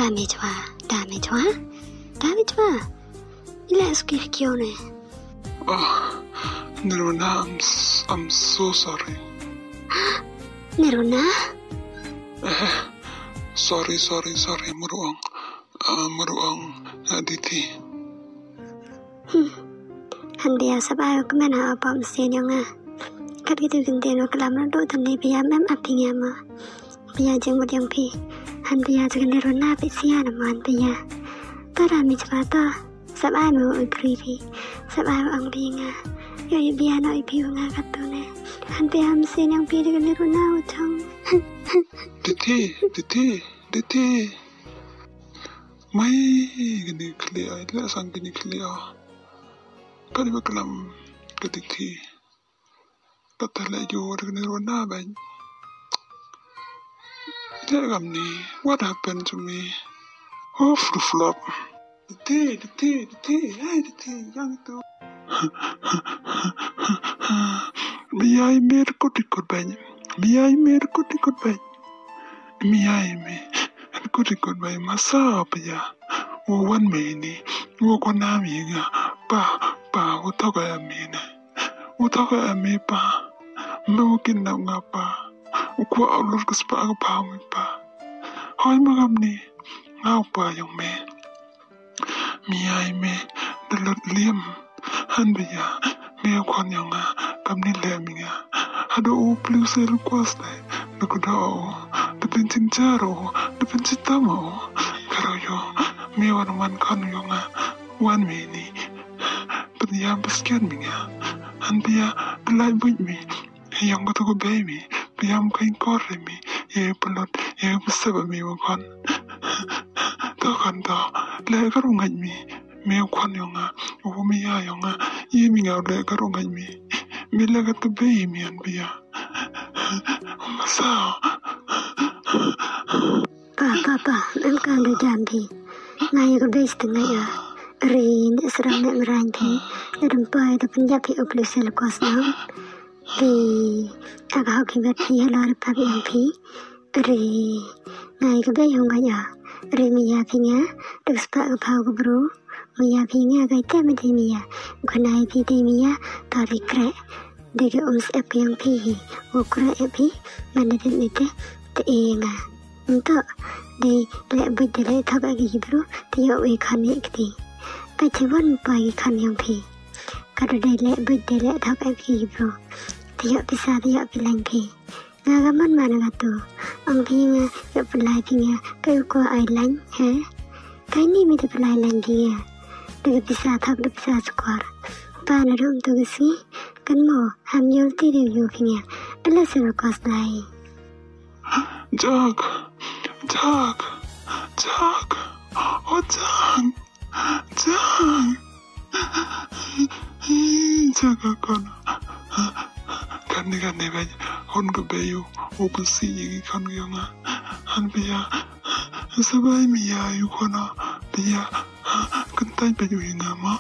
Damage. Let's get you. Nirvana, I'm so sorry. Nirvana? Sorry, Maruang, Aditi. Handia sabayo kumena apam senyonga. Kat gitu genteno kelamar do tamne biya mem aptinya ma. Biya jeng mudyang pi. Han biya jeng Nirvana pi siya naman biya. Para mi chapata sabay mo ipripi. Sabay ang binga. Yo biya no ipiyo nga katune. Han biya am senyang pi jeng Nirvana utang. Diti. Mai gini clear, ila sang gini clear. Kali bakalam Diti. Katala yo dengan Nirvana bang. Ila ni, what happened to me? Oh, flip-flop. Diti, hey Diti, yang itu. Miyai mer ikut bang. Miyai me ikut bang masa apa ya? Wan me ni, kau nama ya? Pa, utaka ya me na. Utaka ya me pa. Mungkin nak ngapa? Aku alur kesepak apa me pa? Hai magam ni, ngapa yang me? Miyai me dalat liam. Han biya me kon yang kami leminya. Ada plus request deh. Nakudao, depend cincaro, depend citamo. Karoyo, me wan kan yang wan me ni. Peniam beskian minga. Han biya belai buat me. Yang betul baby, biam kain korre me. Pelot, besar me wakan. Takkan dah, leh karungan me. Me kon yang umi yang minga leh karungan me. Me lagat ke baby an biya. Masa. Pa, engkau dah jampi. Naya ke base tengah ya. Rin serang nak merangkai. Rempai tu penjapi uplusel kuas nau. Di agak kibat dia lor papi ampi. Ri naya ke base yang kaya. Ri miya pinya. Terus pak ke pau ke bro. Miya pinya agak temati miya. Kunai pi miya tari krek. Dega apa yang pihi, ukra api, mana itu teenga. Untuk di lebih dari thapa gibru, tiap ikan ikti. Pacawan pagi ikan yang pi. Kalau di lebih dari thapa gibru, tiap bilang pi. Ngagaman mana gatu, ang pinga yang pelai pinga, kau island, kau ni mesti pelai lagi ya. Dega bisa thap bisa skor. Pana rum tu gesi. Kan mo ham yul tiri yukinya ala sir kos lai Jag oh jag kon kan ni ba hon ko bayu o ko si kan yonga han biya sabai mi ya yu kona biya kan tai ba yu ngama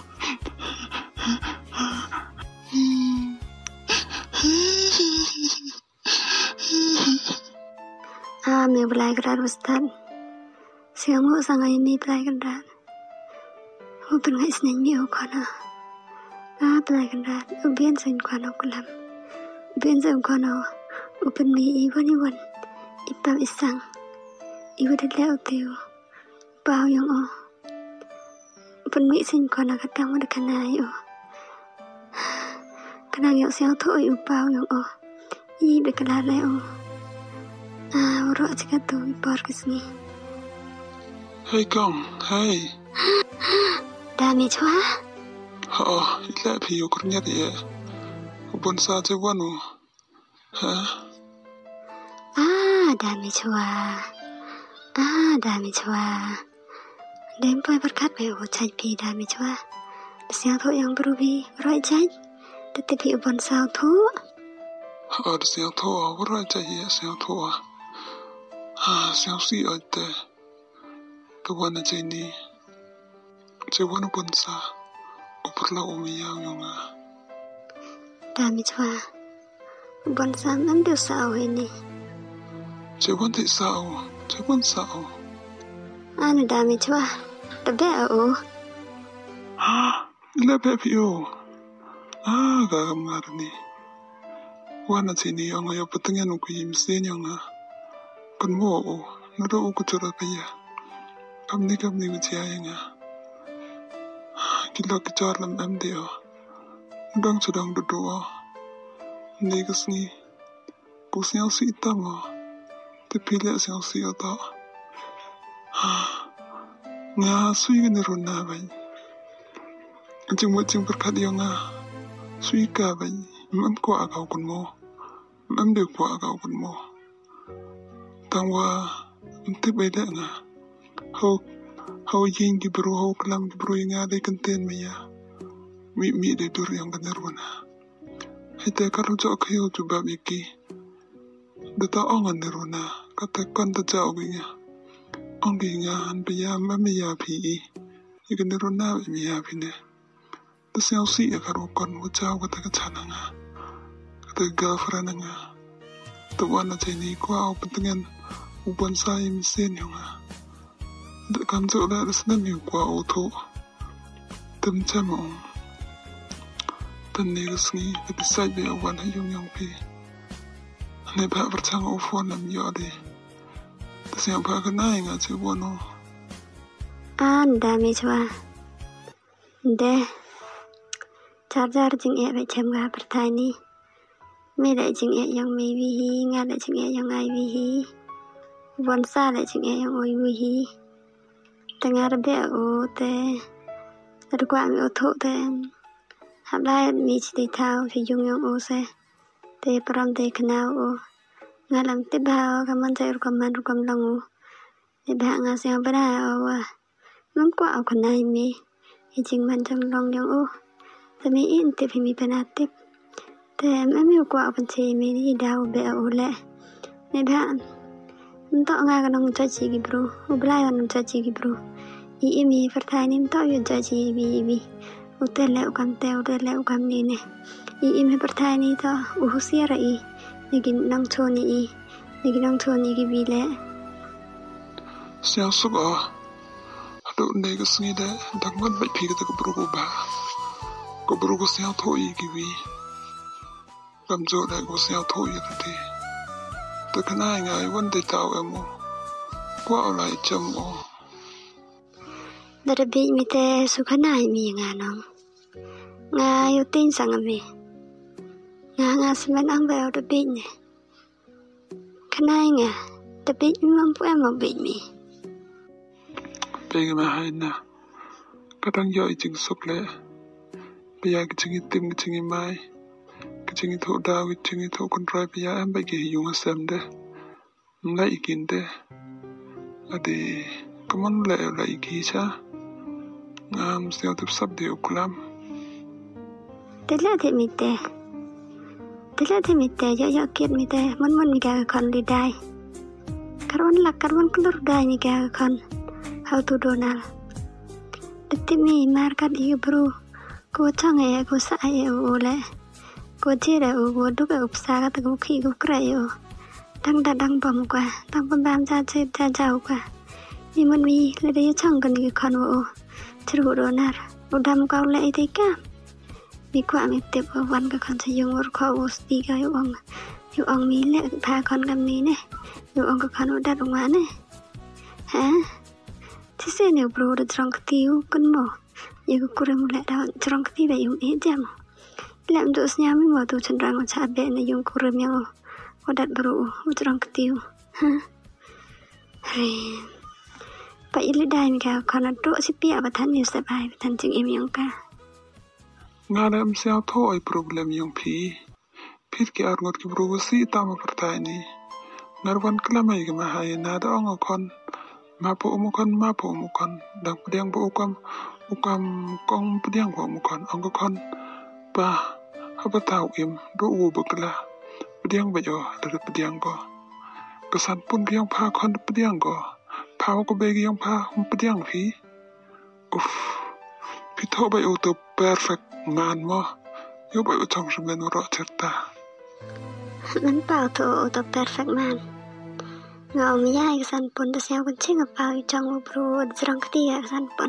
me belai kerar ustad. Siang sangai me belai kerar. Open ngai seneng me okana. Belai kerar. Ubian sen kono kulam. Ubian sen kono. Open me iwan. Ipam isang. Iwan dah uteu. Bau yang o. Open me sen kono katang ada kana yo. Kana yo siang tu yo bau yang o. I bekelar le o. Orang cakap tu ipar kesini. Hey kong, hey. Dah mecua? Ila piu kurnya dia. Ubon saja wanu. Dah mecua. Dempai berkat bayu cai pi dah mecua. Siang tu yang berubi, roi cai. Tetapi ubon sao tu. Siang tu, roi cai ya siang tu. Siang si ada. Kawan aja ini. Cewan bonsa. Uperla umiyang yung Dami chwa. Bonsa nandu sao ini. Cewan ti sao. Anu dami chua. Tabe o. Ila pepio. Gagam ngarni. Wana sini yang ayo petengan uku yimsen yang kan mo o. Nado uku cura kaya. Kamni ucia yang Gila kejar lam MDO. Udang sedang berdoa. Negas ni. Kusnya si hitam Terpilih siang si otak. Nga sui ka niruna bay. Anjing berkat yang sui ka bay. Mam ko agaw kun mo. Mam de ko agaw kun mo. Tangwa mti bay le nga. Hau yin ki bro hau kalam ki bro yang ada kenten maya. Mi de dur yang ka niruna. Hita karu jo kayo juba biki. Data ongan niruna. Kata kon ta jauh binya. Ongi nga han biya mamiya pi. Ikan niruna biya pine. Tas yang si ya karu kon wajau kata kacana nga. Kata girlfriend nga. Tawana jeni kwa au pentingan uban saya misen yang Dak kam jo la resna mi kwa auto. Tam chama Tan negas ni episode be awan hayong yang pi. Ne ba bertang ofon lam yode. Tas yang ba kana nga che wono. Dami chua. De. Charger jing e be chem ga pertai ni. Me le jing e yang me wi hi, nga le jing e yang ai wi hi. Won sa le jing e yang oi wi hi. Tengah be o te. Ter kwa mi o tho te. Hab lai mi chi thao phi yung yang o se. Te pram te kanao o. Nga lam te bao kaman te rukam lang o. Te ba nga siang ba o wa. Mam kwa o kanai mi. Jing man jang long yang o. Te mi in te phi mi penatip. Te mi kwa o pan che mi ni dao be o le. Ne ba. Nto nga kanong chachi ki bro. O blai kanong chachi ki bro. I mi pertai ni nto yo chachi bi. Utele ukam te utele ukam ni ne. I mi pertai ni to uhusia ra i. Nagin nang choni i. Nagin nang choni ki bile. Siang suka. Hado negas ni de. Dangman baik pi kata keburu ba. Keburu ko siang to i ki bi. Kamjo de ko siang to i tadi. Takana ngai wan de tau emo. Kwa olai cham o. Darabi mi te sukanai mi nga nong. Nga yutin sang mi. Nga semen ang beo dabi ne. Kanai nga. Dabi mi mampu emo bi mi. Pegi mahai na. Kadang yo ijing sokle. Pia kicing itim kicing imai. Kicing itu daw kicing itu kontrol pia am bagi yung asam de. Ngai ikin de. Adi kaman le iki cha. Ngam siang tip sab de ukulam. Tila te mi te. Yo kit mi te. Mon mi ka kon li dai. Karwan kelur dai ni ka kon. How to donal. Deti mi markat i bro. Ko chang e ko sa e o le. Ko jira o ko duk e upsa ka ta ko khi ko kra yo. Dang bom kwa. Dang bom bam cha che cha jau kwa. Ni mon mi le de chang kan ki kon o. Ceru donar. Udam kau le ite ka. Mi kwa mi tip o wan ka kon sa yung or ko o sti ka yo ong mi le pa kon kam ni ne. Yo ong ka kon o dat ong ma ne. Ha? Thì xe nếu bro được trong cái tiêu con mỏ như cái cure một lại đó trong cái tiêu là dùng ít chăm làm được nhà mình mở tủ chân răng chả bẹ là dùng cure nhau có đặt bro ở trong cái tiêu ha vậy lấy đai mình cả còn là độ xí bẹ và thân nhiều sẽ bài và thân chừng em yang cả Nga lam siang thôi problem yung pi pit ki arngot ki bro si tama pertai ni narwan kelamai ki mahai na da ong kon mapo umukan dang pediang bo ukam kong pediang bo umukan angko kon ba apa tahu im do u bekla pediang bayo dari pediang ko kesan pun yang pa kon pediang ko pa ko begi yang pa pediang fi pito bayo to perfect man mo yo bayo chong semen ro certa mình bảo to perfect man ngau mi ya kesan pun terus yang kencing apa jang bro jerang ketiga kesan pun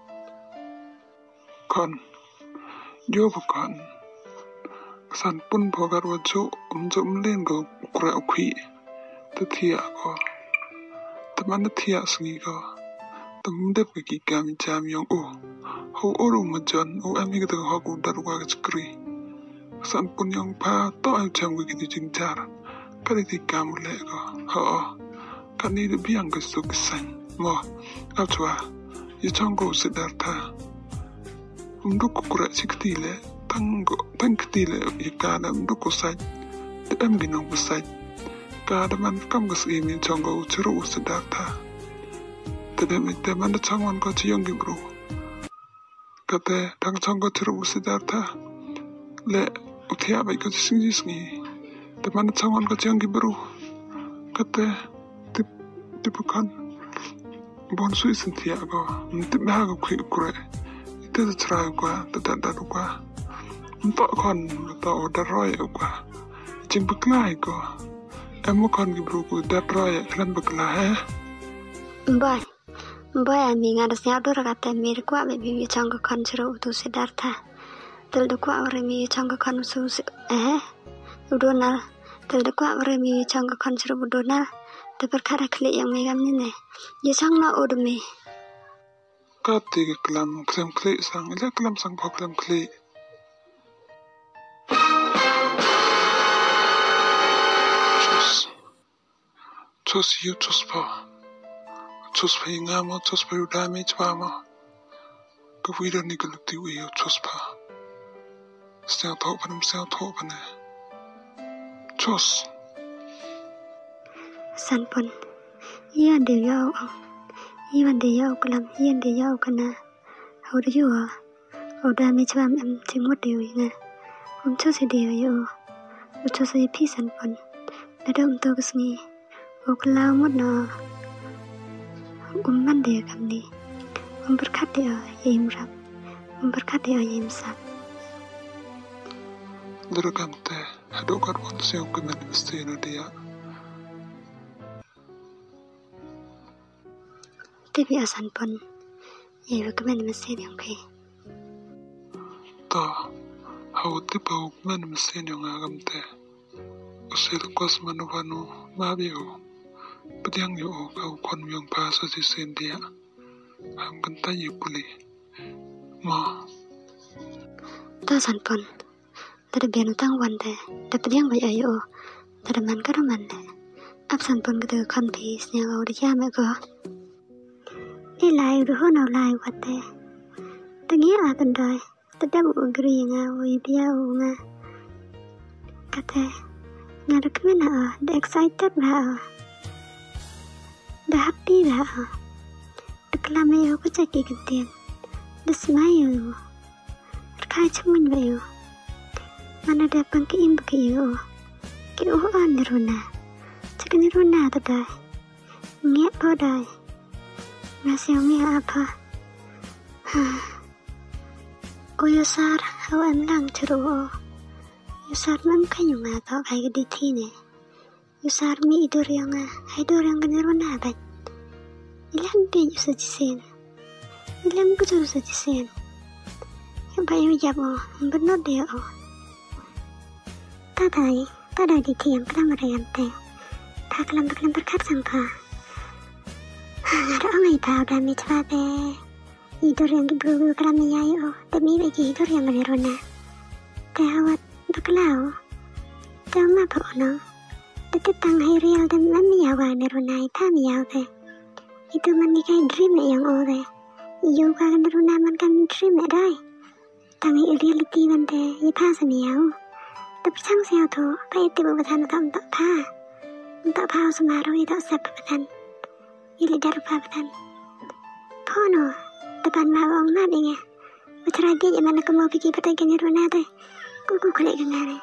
kon yo bukan kesan pun bogar wajo mlen go kura ukhi tetia ko teman tetia sengi ko temdep ki kam jam yong ho oru majon ami ke ho ku darwa ke skri kesan pun yang pa to jam ke ki jingjar kali ti kam le ko ho kan ni de biang ke su kesan mo atwa yichongo sidartha mduku kura siktile tangktile ikana mduku saj de ambinong besaj kada man kam gas imin chongo churu sidartha tede mitte man changwan ko chiyong gibru kate tang chongo churu sidartha le uthia bai ko singi te man changwan ko chiyong gibru kate tipukan bon sui sintia ko mtip ba ko kure te trai qua ta qua to con to da roi qua chim buklai ko em con ki bru ku da roi klan buklai boy ami ngada sia dur kata mir kwa be bi chang ko kan chro tu sidartha tel de kwa ore mi chang ko kan su udona tel de kwa ore mi chang ko kan chro udona te perkara kle yang megam ni ne ye sang na odme kati ke klam kle sang ile klam sang pho klam kle chos yu chos pa ngamo chos pa yu damage pa mo ko vida ni ko ti wi yu chos pa sel tho pa ne chos san pun yan de yao Iwan de yau kalam hian de yau kana hau de yo au da me cham am ting mot de nga cho se de yo cho se pi san pon da dom to ksni o kala mot na man de kam ni berkat de yim rap berkat de yim sa Durante hado kar won se ko men steno dia Tebi asan pun, ya kemen mesin yang ke. Ta, hau tiba men mesin yang agam te. Usil kos manuvanu mabio, pediang yo kau kon yang bahasa di sendia. Am kenta yipuli, ma. Ta san pun, tada bian utang wan te, tada pediang bay ayo, tada man karaman te. Ap san pun kita kon pis yang kau dikiame ko. Ilai ruho na lai wate tangi akan dai tadam ugri nga wi dia nga kate nga rekmena the excited ba the happy ba the klame yo ko chaki kiten the smile kai chmun ba yo mana da pang ki im ki yo ki o an runa chakni runa ta dai nge po dai Nasi umi apa? O yusar hawan lang cero. Yusar mam kanyang atau kaya di tine. Yusar mi idur yang ganero na bat. Ilang din yusa jisen. Ilang kujo yusa jisen. Yang bayu jabo benar dia o. Tadai di tiang kelam rayante. Tak kelam berkat sangka. Ada orang itu ada mitwa be hidur yang diburu kami ayo demi bagi hidur yang menerona tewat berkelau tema berono tetang hirial dan mami awa nerona itu miau be itu manikai dream yang ore iyo kan nerona man kan dream dai tangi reality bante ipa samiau tapi sang siau tu pai tiba betan tak pa semaru itu sepetan Ili darupatan. Pono, depan mawang mabingnya. Beteragi gimana kamu pikir pada gini runade. Kuku kulit gengare.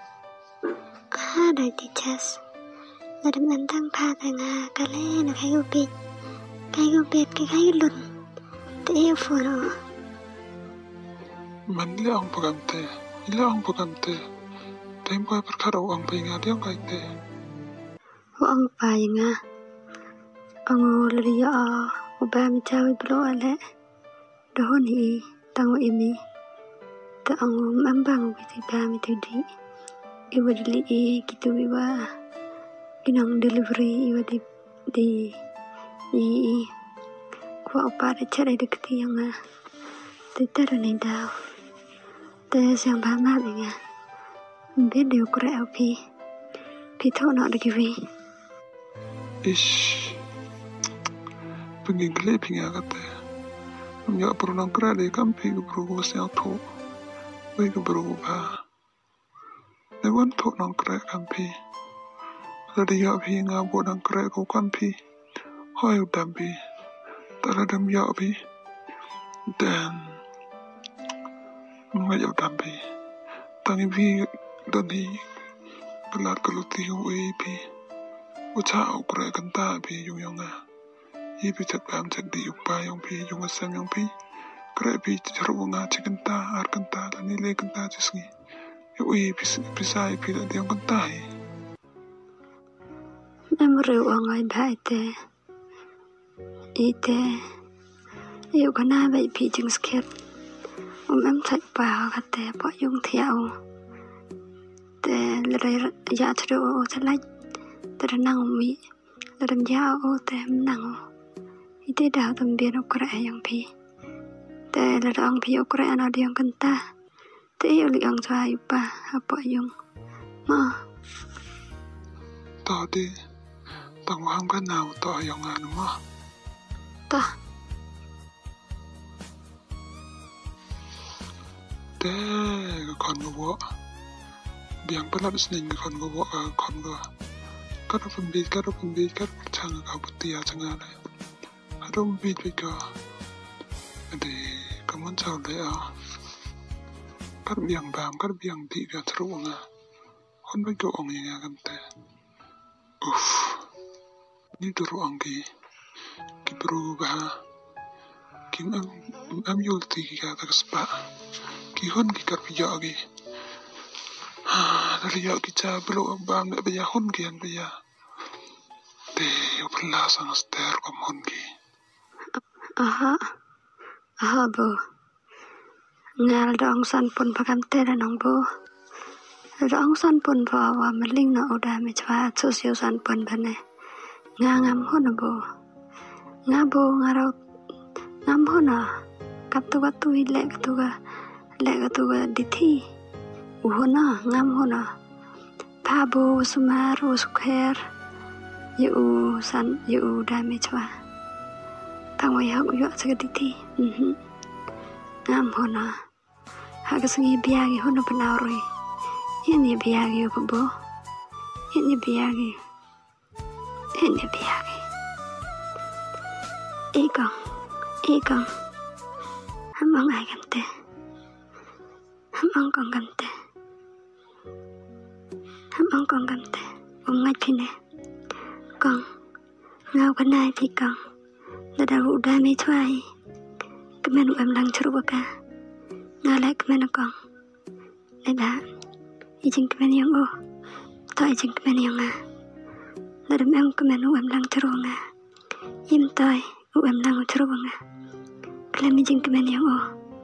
Ada di jas. Ada mentang pada nga kalian kayu bit kayu lun. Teo fono. Manli ang pagante. Tempo perkara ang painga diang kaite. Ang painga. Ango lari ya ubami cawi belo ale dohoni tango imi ta ango mambang biti bami tudi iwa dili gitu iwa inang delivery iwa di kwa opare cara dekati yang tetara ni daw ta sang ba ma bi nga biết điều kore pi thọ nọ được gì Ish, pengen gelap hingga kata. Menyak pernah kerada kampi ke berugu siang tu, baik ke berugu bah. Lewan tu nang kerada kampi. Ada ya hingga buat nang kerada kau kampi. Hai udampi, tak ada ya pi. Dan mengajar udampi. Tangi pi dan hi gelar kalau tiu pi. Ucap ukuran kenta pi yung ibi cak bam cak di upa yung pi yung asam yung pi kera pi ceruk nga cak kenta ar kenta dan nilai kenta cisngi yui pisai pi dan yang kenta Namru angai ba ite yêu kana bai pi jing sket em cak ba kate po yung thiao te lere ya tru chalai terenang mi dalam jauh teh menang itu dah tembir ukuran yang pi teh lerang pi ukuran ada yang kentah teh yang saya pa apa yang ma tadi tang wang kan nào tao yang anu mah tah teh kon gua biang pelap sening kon gua kon gua Karo pembit karo percanga kau putih jangan ada. Ada pembit juga. Jadi kamu tahu deh Karo biang bam karo biang di biar terunga. Kon bagi orang yang akan teh. Ini teruang ki berubah. Ki am yulti ki kata kespa. Ki hon ki karo jagi. Dari ya kita belum bam nak bayar hon kian bayar. Deh, belah sang ster kom hon ki. Aha bo. Ngal dong san pun pakam tera nong bo. Dong san pun bawa meling na udah mecwa sosial san pun bane. Ngam hon bo. Ngabo ngarau ngam hona. Katuga tu lek katuga dithi. Uhona ngam hona pabo sumaru sukher yu damage wa tangwa ya yu sagati ngam hona hagasingi biagi hona panauri ini biagi ko ini biagi ikang hamang ai gante hamang kong gante Hamang con gante, ngay pine, con ngao cái này thì con đã vụ đa mấy thoại, cái menu em đang chụp cả, ngao lại cái menu con, này đã, ý chính cái menu ô, tôi chính cái menu à, đã đâm em cái menu em đang chụp à, im tôi, em đang chụp à, cái làm ý chính cái menu ô,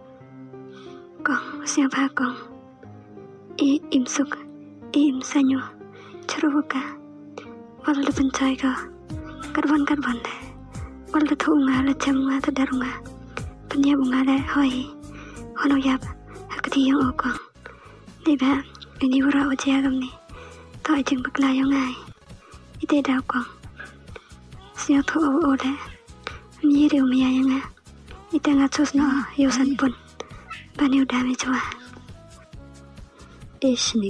con xem pha con, im suk. Im sanyo ceruka wala pencai ka karban deh wala thunga la chamnga ta darunga penya bunga le hoi hono yap hakati yang okong deba ini ura oja gamni to jing bakla yang ngai ite da kong sio tho o le ni riu mi yang nga ite nga chos no yo san pun bani udah me chwa ni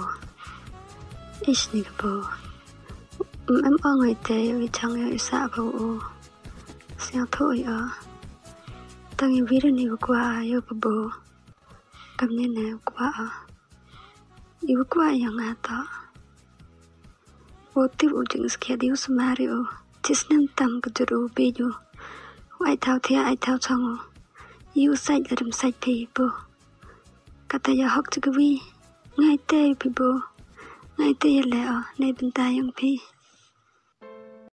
ka bo em ở ngoài tây vì chẳng ai xa vào xem thôi tăng nhiều video này qua yêu ka bo cầm nên này yêu qua yang ata Oti ujung sekia diu semario cisnem tam kejuru beju ai thao thia ai thao chongo yêu sai dalam sai people kata ya hok juga wi ngai te people ngai te le nei bentai yang pi